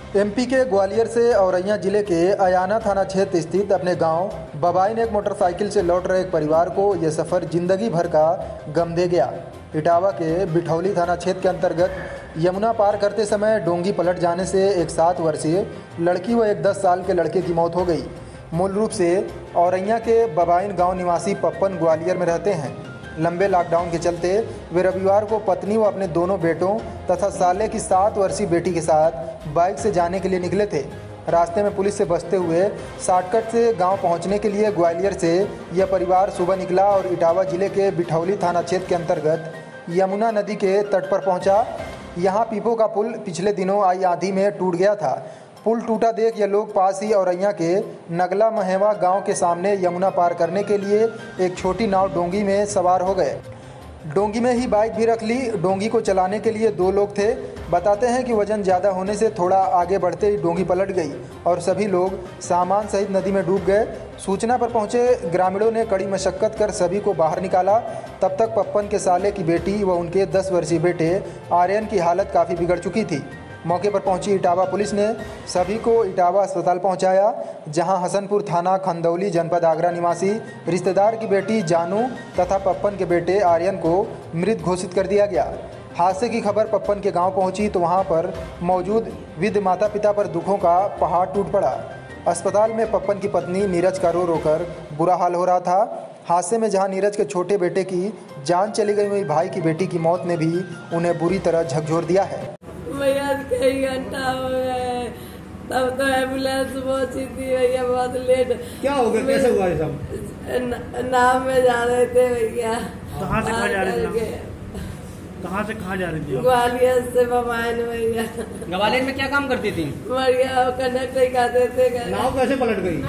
MP के ग्वालियर से औरैया जिले के अयाना थाना क्षेत्र स्थित अपने गांव बबाइन एक मोटरसाइकिल से लौट रहे एक परिवार को यह सफ़र जिंदगी भर का गम दे गया। इटावा के बिठौली थाना क्षेत्र के अंतर्गत यमुना पार करते समय डोंगी पलट जाने से एक 7 वर्षीय लड़की व एक 10 साल के लड़के की मौत हो गई। मूल रूप से औरैया के बबाइन गाँव निवासी पप्पन ग्वालियर में रहते हैं। लंबे लॉकडाउन के चलते वे रविवार को पत्नी व अपने दोनों बेटों तथा साले की 7 वर्षीय बेटी के साथ बाइक से जाने के लिए निकले थे। रास्ते में पुलिस से बचते हुए शॉर्टकट से गांव पहुंचने के लिए ग्वालियर से यह परिवार सुबह निकला और इटावा जिले के बिठौली थाना क्षेत्र के अंतर्गत यमुना नदी के तट पर पहुंचा। यहां पीपो का पुल पिछले दिनों आई आंधी में टूट गया था। पुल टूटा देख ये लोग पास ही औरैया के नगला महेवा गांव के सामने यमुना पार करने के लिए एक छोटी नाव डोंगी में सवार हो गए। डोंगी में ही बाइक भी रख ली। डोंगी को चलाने के लिए 2 लोग थे। बताते हैं कि वजन ज़्यादा होने से थोड़ा आगे बढ़ते ही डोंगी पलट गई और सभी लोग सामान सहित नदी में डूब गए। सूचना पर पहुंचे ग्रामीणों ने कड़ी मशक्कत कर सभी को बाहर निकाला। तब तक पप्पन के साले की बेटी व उनके 10 वर्षीय बेटे आर्यन की हालत काफ़ी बिगड़ चुकी थी। मौके पर पहुंची इटावा पुलिस ने सभी को इटावा अस्पताल पहुंचाया, जहां हसनपुर थाना खंदौली जनपद आगरा निवासी रिश्तेदार की बेटी जानू तथा पप्पन के बेटे आर्यन को मृत घोषित कर दिया गया। हादसे की खबर पप्पन के गांव पहुंची तो वहां पर मौजूद वृद्ध माता पिता पर दुखों का पहाड़ टूट पड़ा। अस्पताल में पप्पन की पत्नी नीरज का रो रोकर बुरा हाल हो रहा था। हादसे में जहां नीरज के छोटे बेटे की जान चली गई, वहीं भाई की बेटी की मौत ने भी उन्हें बुरी तरह झकझोर दिया है। भैया कई घंटा हो गए, तब तो एम्बुलेंस पहुंची थी भैया, बहुत लेट। क्या हो गया, कैसे हुआ ये सब? नाव में जा रहे थे भैया। कहाँ से कहाँ जा रहे थे? कहाँ से कहाँ जा रही थी? ग्वालियर से बबाइन भैया। ग्वालियर में क्या काम करती थी? भैया कंडक्टर खाते थे। नाव कैसे पलट गई?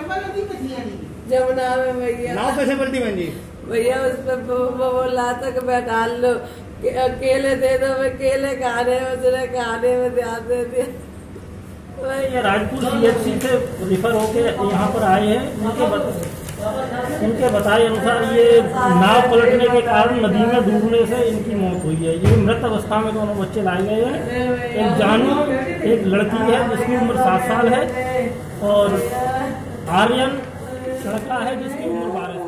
जमुना में भैया। नाव कैसे पलटी बहन जी? भैया उस पर बोला तक बैठा लो, केले दे दो, मैं केले खाने में खाने में ध्यान दे दिया। राजपुर CHC से रिफर होके यहाँ पर आए हैं। उनके बताए अनुसार ये नाव पलटने के कारण नदी में डूबने से इनकी मौत हुई है। ये मृत अवस्था में दोनों बच्चे लाए गए हैं। एक जानू, एक लड़की है जिसकी उम्र 7 साल है और आर्यन लड़का है जिसकी उम्र 12 साल है।